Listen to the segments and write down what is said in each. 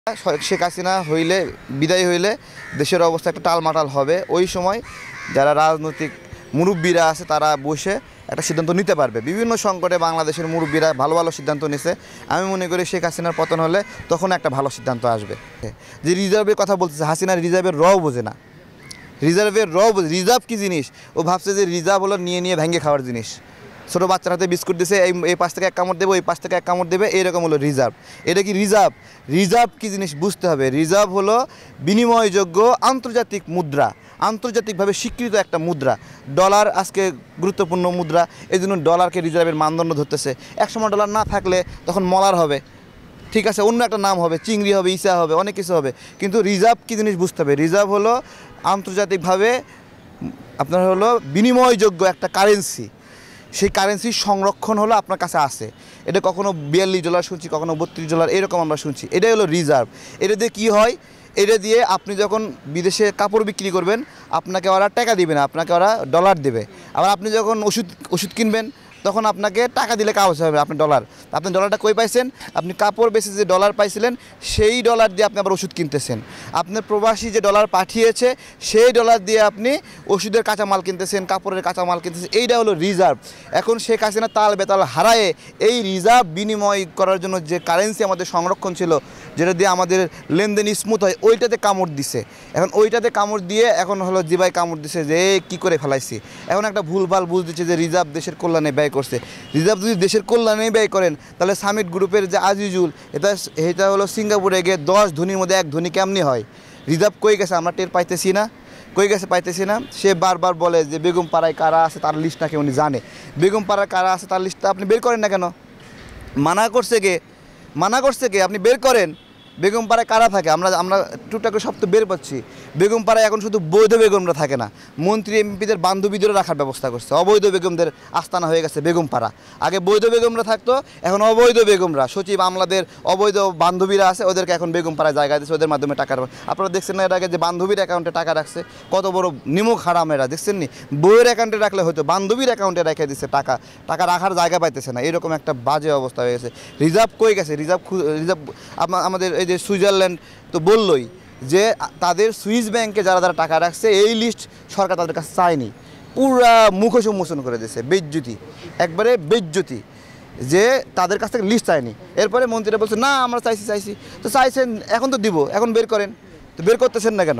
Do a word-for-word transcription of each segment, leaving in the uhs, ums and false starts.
শেখ হাসিনা হইলে বিদায় হইলে দেশের অবস্থা একটা টালমাটাল হবে। ওই সময় যারা রাজনৈতিক মুরব্বীরা আছে তারা বসে একটা সিদ্ধান্ত নিতে পারবে। বিভিন্ন সংকটে বাংলাদেশের মুরব্বীরা ভালো ভালো সিদ্ধান্ত নিছে। আমি মনে করি শেখ হাসিনার পতন হলে তখন একটা ভালো সিদ্ধান্ত আসবে। যে রিজার্ভের কথা বলতেছে, হাসিনার রিজার্ভের রও বোঝে না। রিজার্ভের র বোঝে রিজার্ভ কী জিনিস, ও ভাবছে যে রিজার্ভ হলো নিয়ে নিয়ে ভেঙে খাওয়ার জিনিস। ছোটো বাচ্চার হাতে বিস্কুট দিছে, এই এই পাশ থেকে এক কামড় দেবে, ওই পাশ থেকে এক কামড় দেবে, এইরকম হলো রিজার্ভ। এটা কি রিজার্ভ? রিজার্ভ কী জিনিস বুঝতে হবে। রিজার্ভ হলো বিনিময়যোগ্য আন্তর্জাতিক মুদ্রা, আন্তর্জাতিকভাবে স্বীকৃত একটা মুদ্রা। ডলার আজকে গুরুত্বপূর্ণ মুদ্রা, এই জন্য ডলারকে রিজার্ভের মানদণ্ড ধরতেছে। একসময় ডলার না থাকলে তখন মলার হবে, ঠিক আছে, অন্য একটা নাম হবে, চিংড়ি হবে, ইসা হবে, অনেক কিছু হবে। কিন্তু রিজার্ভ কী জিনিস বুঝতে হবে। রিজার্ভ হলো আন্তর্জাতিকভাবে আপনার হলো বিনিময়যোগ্য একটা কারেন্সি। সেই কারেন্সির সংরক্ষণ হলো আপনার কাছে আছে। এটা কখনো বিয়াল্লিশ ডলার শুনছি, কখনো বত্রিশ ডলার, এরকম আমরা শুনছি। এটাই হলো রিজার্ভ। এটা দিয়ে কী হয়, এটা দিয়ে আপনি যখন বিদেশে কাপড় বিক্রি করবেন আপনাকে ওরা টাকা দিবে না, আপনাকে ওরা ডলার দেবে। আবার আপনি যখন ওষুধ ওষুধ কিনবেন তখন আপনাকে টাকা দিলে কাগজ হবে আপনি ডলার। আপনি ডলারটা কই পাইছেন? আপনি কাপড় বেচে যে ডলার পাইছিলেন সেই ডলার দিয়ে আপনি আবার ওষুধ কিনতেছেন। আপনার প্রবাসী যে ডলার পাঠিয়েছে সেই ডলার দিয়ে আপনি ওষুধের কাঁচামাল কিনতেছেন, কাপড়ের কাঁচামাল কিনতেছেন। এইটা হলো রিজার্ভ। এখন শেখ হাসিনা তাল বেতাল হারায়ে এই রিজার্ভ বিনিময় করার জন্য যে কারেন্সি আমাদের সংরক্ষণ ছিল, যেটা দিয়ে আমাদের লেনদেন স্মুথ হয়, ওইটাতে কামড় দিছে। এখন ওইটাতে কামড় দিয়ে এখন হলো জিবাই কামড় দিছে যে কী করে ফেলাইছি। এখন একটা ভুলভাল বুঝ দিচ্ছে যে রিজার্ভ দেশের কল্যাণে ব্যয় করছে। রিজার্ভ যদি দেশের কল্যাণে ব্যয় করেন তাহলে সামিট গ্রুপের যে আজিজুল, এটা এটা হলো সিঙ্গাপুরে গিয়ে দশ ধনীর মধ্যে এক ধনী কেমনি হয়। রিজার্ভ কই গেছে আমরা টের পাইতেছি না, কই গেছে পাইতেছি না। সে বারবার বলে যে বেগম পাড়ায় কারা আছে তার লিস্ট নাকি উনি জানে। বেগম পাড়ায় কারা আছে তার লিস্টটা আপনি বের করেন না কেন? মানা করছে কে? মানা করছে কে? আপনি বের করেন। বেগম পাড়ায় কারা থাকে? আমরা আমরা টুকটাক সব তো বের পাচ্ছি। বেগম পাড়ায় এখন শুধু বৈধ বেগমরা থাকে না, মন্ত্রী এমপিদের বান্ধবীদেরও রাখার ব্যবস্থা করছে। অবৈধ বেগমদের আস্তানা হয়ে গেছে বেগম পাড়া। আগে বৈধ বেগমরা থাকতো, এখন অবৈধ বেগমরা, সচিব আমলাদের অবৈধ বান্ধবীরা আছে, ওদেরকে এখন বেগম পাড়ায় জায়গা দিচ্ছে, ওদের মাধ্যমে টাকা। আপনারা দেখছেন না এর আগে যে বান্ধবীর অ্যাকাউন্টে টাকা রাখছে, কত বড় নিমক হারাম এরা, দেখছেন নি? বইয়ের অ্যাকাউন্টে রাখলে হয়তো, বান্ধবীর অ্যাকাউন্টে রেখে দিচ্ছে টাকা, টাকা রাখার জায়গা পাইতেছে না। এরকম একটা বাজে অবস্থা হয়ে গেছে। রিজার্ভ কই গেছে? রিজার্ভ রিজার্ভ আমাদের এই যে সুইজারল্যান্ড তো বললই যে তাদের সুইস ব্যাংকে যারা যারা টাকা রাখছে এই লিস্ট সরকার তাদের কাছে চায়নি, পুরা মুখোশ উন্মোচন করে দিয়েছে। বেজ্জুতি, একবারে বেজ্জুতি, যে তাদের কাছ থেকে লিস্ট চায়নি। এরপরে মন্ত্রীরা বলছে না আমরা চাইছি চাইছি তো চাইছেন, এখন তো দিব, এখন বের করেন। তো বের করতেছেন না কেন?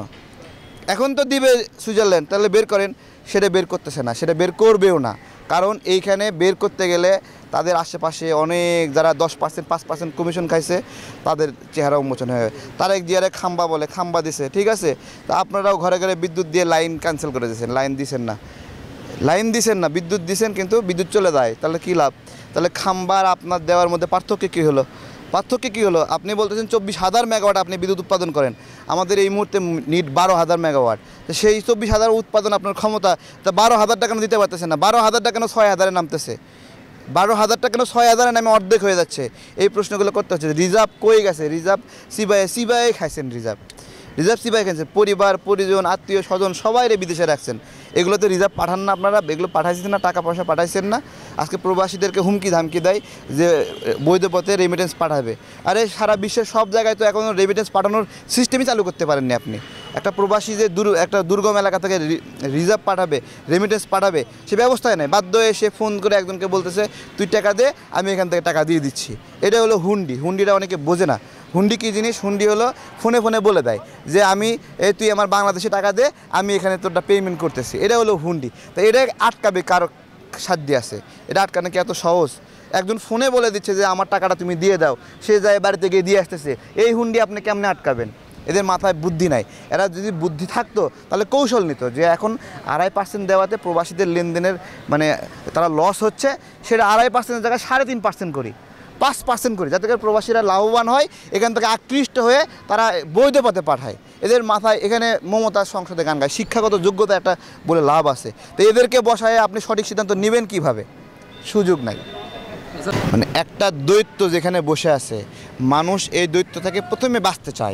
এখন তো দিবে সুইজারল্যান্ড, তাহলে বের করেন। সেটা বের করতেছে না, সেটা বের করবেও না। কারণ এইখানে বের করতে গেলে তাদের আশেপাশে অনেক যারা দশ পার্সেন্ট পাঁচ পার্সেন্ট কমিশন খাইছে তাদের চেহারা উন্মোচন হয়ে, তারা এক জিয়ারে খাম্বা বলে, খাম্বা দিছে, ঠিক আছে। তা আপনারাও ঘরে ঘরে বিদ্যুৎ দিয়ে লাইন ক্যান্সেল করে দিয়েছেন, লাইন দিছেন না, লাইন দিছেন না, বিদ্যুৎ দিছেন কিন্তু বিদ্যুৎ চলে যায়, তাহলে কী লাভ? তাহলে খাম্বার আপনার দেওয়ার মধ্যে পার্থক্য কী হলো? পার্থক্য কী হলো? আপনি বলতেছেন চব্বিশ হাজার মেগাওয়াট আপনি বিদ্যুৎ উৎপাদন করেন, আমাদের এই মুহূর্তে নিট বারো হাজার মেগাওয়াট। তো সেই চব্বিশ হাজার উৎপাদন আপনার ক্ষমতা, তা বারো হাজারটা কেন দিতে পারতেছেন না? বারো হাজারটা কেন ছয় হাজারে নামতেছে? বারো হাজারটা কেন ছয় হাজারে নামে অর্ধেক হয়ে যাচ্ছে? এই প্রশ্নগুলো করতে হচ্ছে। রিজার্ভ কই গেছে? রিজার্ভ সিবাই সিবাই খাইছেন, রিজার্ভ রিজার্ভ সিবাই খাইছেন। পরিবার পরিজন আত্মীয় স্বজন সবাইরে বিদেশে রাখছেন, এগুলোতে রিজার্ভ পাঠান না আপনারা? এগুলো পাঠাইছেন না? টাকা পয়সা পাঠাইছেন না? আজকে প্রবাসীদেরকে হুমকি ধামকি দেয় যে বৈধ পথে রেমিটেন্স পাঠাবে। আরে সারা বিশ্বের সব জায়গায় তো এখনও রেমিটেন্স পাঠানোর সিস্টেমই চালু করতে পারেননি আপনি। একটা প্রবাসী যে দূর একটা দুর্গম এলাকা থেকে রিজার্ভ পাঠাবে, রেমিটেন্স পাঠাবে, সে ব্যবস্থায় নেই। বাধ্য হয়ে সে ফোন করে একজনকে বলতেছে তুই টাকা দে, আমি এখান থেকে টাকা দিয়ে দিচ্ছি। এটা হলো হুন্ডি। হুন্ডিটা অনেকে বোঝে না। হুন্ডি কী জিনিস? হুন্ডি হলো ফোনে ফোনে বলে দেয় যে আমি এই তুই আমার বাংলাদেশে টাকা দে, আমি এখানে তোরটা পেমেন্ট করতেছি। এটা হলো হুন্ডি। তো এটা আটকাবে কারো সাধ্য আছে? এটা আটকানো কি এত সহজ? একজন ফোনে বলে দিচ্ছে যে আমার টাকাটা তুমি দিয়ে দাও, সে যায় বাড়িতে গিয়ে দিয়ে আসতেছে। এই হুন্ডি আপনি কেমনে আটকাবেন? এদের মাথায় বুদ্ধি নাই। এরা যদি বুদ্ধি থাকতো তাহলে কৌশল নিত যে এখন আড়াই পার্সেন্ট দেওয়াতে প্রবাসীদের লেনদেনের মানে তারা লস হচ্ছে, সেটা আড়াই পার্সেন্টের জায়গায় সাড়ে তিন পার্সেন্ট করি, পাঁচ পার্সেন্ট করি, যাতে করে প্রবাসীরা লাভবান হয়, এখান থেকে আকৃষ্ট হয়ে তারা বৈধ পথে পাঠায়। এদের মাথায় এখানে মমতার সংসদে গান গায়, শিক্ষাগত যোগ্যতা একটা বলে লাভ আছে। তো এদেরকে বসায় আপনি সঠিক সিদ্ধান্ত নেবেন কিভাবে? সুযোগ নাই। মানে একটা দৈত্য যেখানে বসে আছে, মানুষ এই দৈত্য থেকে প্রথমে বাঁচতে চায়,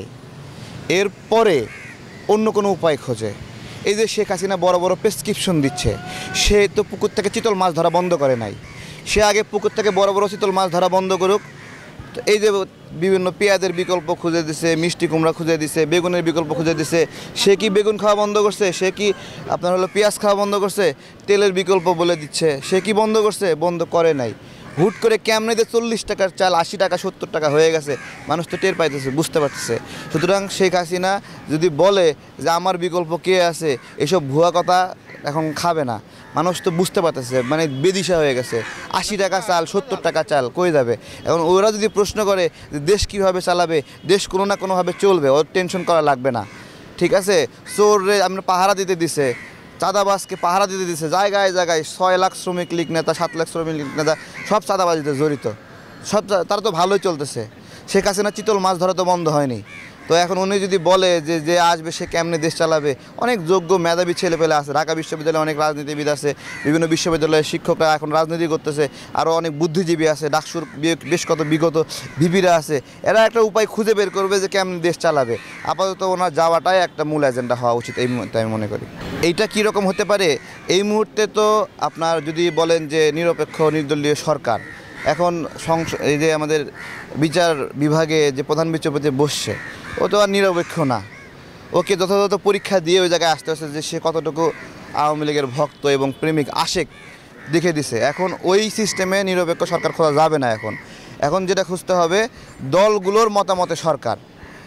এরপরে অন্য কোনো উপায় খোঁজে। এই যে শেখ হাসিনা বড় বড় প্রেসক্রিপশন দিচ্ছে, সে তো পুকুর থেকে চিতল মাছ ধরা বন্ধ করে নাই। সে আগে পুকুর থেকে বড় বড় চিতল মাছ ধরা বন্ধ করুক, তো এই যে বিভিন্ন পেঁয়াজের বিকল্প খুঁজে দিছে, মিষ্টি কুমড়া খুঁজে দিছে, বেগুনের বিকল্প খুঁজে দিছে, সে কি বেগুন খাওয়া বন্ধ করছে? সে কি আপনার হলো পেঁয়াজ খাওয়া বন্ধ করছে? তেলের বিকল্প বলে দিচ্ছে, সে কি বন্ধ করছে? বন্ধ করে নাই। হুট করে কেমনে যে চল্লিশ টাকার চাল আশি টাকা সত্তর টাকা হয়ে গেছে, মানুষ তো টের পাইতেছে, বুঝতে পারতেছে। সুতরাং শেখ হাসিনা যদি বলে যে আমার বিকল্প কে আছে, এসব ভুয়া কথা এখন খাবে না। মানুষ তো বুঝতে পারতেছে, মানে বেদিশা হয়ে গেছে। আশি টাকা চাল, সত্তর টাকা চাল কই যাবে? এখন ওরা যদি প্রশ্ন করে যে দেশ কীভাবে চালাবে, দেশ কোনো না কোনোভাবে চলবে, ওর টেনশন করা লাগবে না, ঠিক আছে? চোরে আমরা পাহারা দিতে দিছে, চাঁদাবাজকে পাহারা দিতে দিছে, জায়গায় জায়গায় ছয় লাখ শ্রমিক লীগ নেতা, সাত লাখ শ্রমিক লীগ নেতা সব চাঁদাবাজিতে জড়িত, সব তারা তো ভালোই চলতেছে। শেখ হাসিনা চিতল মাছ ধরা তো বন্ধ হয়নি। তো এখন উনি যদি বলে যে যে আসবে সে কেমনে দেশ চালাবে, অনেক যোগ্য মেধাবী ছেলেপেলে আছে, ঢাকা বিশ্ববিদ্যালয়ে অনেক রাজনীতিবিদ আছে, বিভিন্ন বিশ্ববিদ্যালয়ের শিক্ষকরা এখন রাজনীতি করতেছে, আরও অনেক বুদ্ধিজীবী আছে, ডাকসুর বেশ কত বিগত ভিপিরা আছে, এরা একটা উপায় খুঁজে বের করবে যে কেমনে দেশ চালাবে। আপাতত ওনার যাওয়াটাই একটা মূল এজেন্ডা হওয়া উচিত এই মুহূর্তে, আমি মনে করি। এইটা কীরকম হতে পারে এই মুহূর্তে? তো আপনার যদি বলেন যে নিরপেক্ষ নির্দলীয় সরকার, এখন সংস এই যে আমাদের বিচার বিভাগে যে প্রধান বিচারপতি বসছে, ও তো আর নিরপেক্ষ না। ওকে যথাযথ পরীক্ষা দিয়ে ওই জায়গায় আসতে হচ্ছে যে সে কতটুকু আওয়ামী লীগের ভক্ত এবং প্রেমিক আশেক দেখে দিছে। এখন ওই সিস্টেমে নিরপেক্ষ সরকার খোঁজা যাবে না। এখন এখন যেটা খুঁজতে হবে দলগুলোর মতামতে সরকার,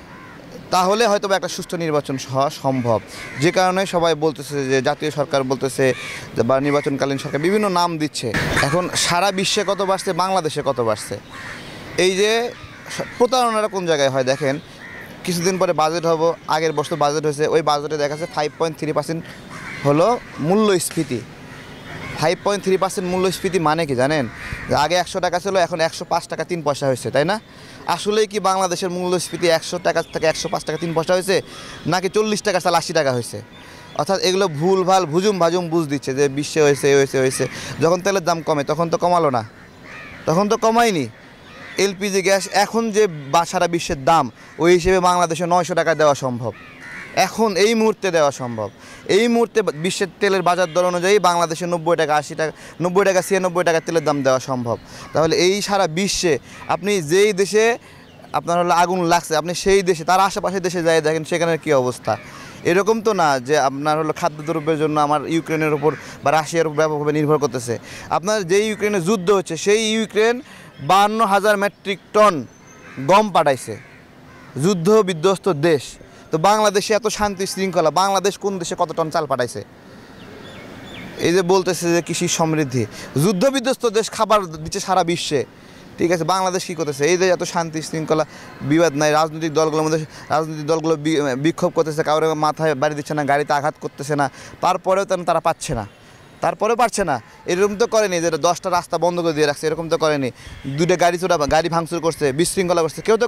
তাহলে হয়তো একটা সুষ্ঠু নির্বাচন হওয়া সম্ভব। যে কারণে সবাই বলতেছে যে জাতীয় সরকার বলতেছে বা নির্বাচনকালীন সরকার বিভিন্ন নাম দিচ্ছে। এখন সারা বিশ্বে কত বাড়ছে, বাংলাদেশে কত বাড়ছে? এই যে প্রতারণাটা কোন জায়গায় হয় দেখেন, কিছুদিন পরে বাজেট হবো, আগের বছর বাজেট হয়েছে, ওই বাজেটে দেখা যাচ্ছে ফাইভ পয়েন্ট থ্রি পার্সেন্ট হলো মূল্যস্ফীতি। ফাইভ পয়েন্ট থ্রি পার্সেন্ট মূল্যস্ফীতি মানে কি জানেন? আগে একশো টাকা ছিল, এখন একশো পাঁচ টাকা তিন পয়সা হয়েছে, তাই না? আসলেই কি বাংলাদেশের মূল্যস্ফীতি একশো টাকা থেকে একশো পাঁচ টাকা তিন পয়সা হয়েছে, নাকি চল্লিশ টাকা চাল আশি টাকা হয়েছে? অর্থাৎ এগুলো ভুল ভাল ভুজুম ভাজুম বুঝ দিচ্ছে যে বিশ্বে হয়েছে হয়েছে হয়েছে। যখন তেলের দাম কমে তখন তো কমালো না, তখন তো কমায়নি। এলপিজি গ্যাস এখন যে সারা বিশ্বের দাম, ওই হিসেবে বাংলাদেশে নয়শো টাকা দেওয়া সম্ভব, এখন এই মুহূর্তে দেওয়া সম্ভব। এই মুহূর্তে বিশ্বের তেলের বাজার দর অনুযায়ী বাংলাদেশে নব্বই টাকা আশি টাকা নব্বই টাকা ছিয়ানব্বই টাকা তেলের দাম দেওয়া সম্ভব। তাহলে এই সারা বিশ্বে আপনি যেই দেশে আপনার হলো আগুন লাগছে, আপনি সেই দেশে তার আশেপাশের দেশে যাই দেখেন সেখানের কী অবস্থা। এরকম তো না যে আপনার হলো খাদ্যদ্রব্যের জন্য আমার ইউক্রেনের ওপর বা রাশিয়ার উপর ব্যাপকভাবে নির্ভর করতেছে। আপনার যেই ইউক্রেনে যুদ্ধ হচ্ছে, সেই ইউক্রেন বাহান্ন হাজার মেট্রিক টন গম পাঠাইছে, যুদ্ধ বিধ্বস্ত দেশ। তো বাংলাদেশে এত শান্তি শৃঙ্খলা, বাংলাদেশ কোন দেশে কত টন চাল পাঠাইছে? এই যে বলতেছে যে কৃষি সমৃদ্ধি, যুদ্ধ বিধ্বস্ত দেশ খাবার দিচ্ছে সারা বিশ্বে, ঠিক আছে? বাংলাদেশ কী করতেছে? এই যে এত শান্তি শৃঙ্খলা, বিবাদ নাই, রাজনৈতিক দলগুলোর মধ্যে রাজনৈতিক দলগুলো বিক্ষোভ করতেছে, কারোর মাথায় বাড়ি দিচ্ছে না, গাড়িতে আঘাত করতেছে না, তারপরেও তেন তারা পাচ্ছে না, তারপরেও পারছে না। এরকম তো করেনি যে দশটা রাস্তা বন্ধ করে দিয়ে রাখছে, এরকম তো করেনি। দুটো গাড়ি চোরা গাড়ি ভাঙচুর করছে, বিশৃঙ্খলা করছে, কেউ তো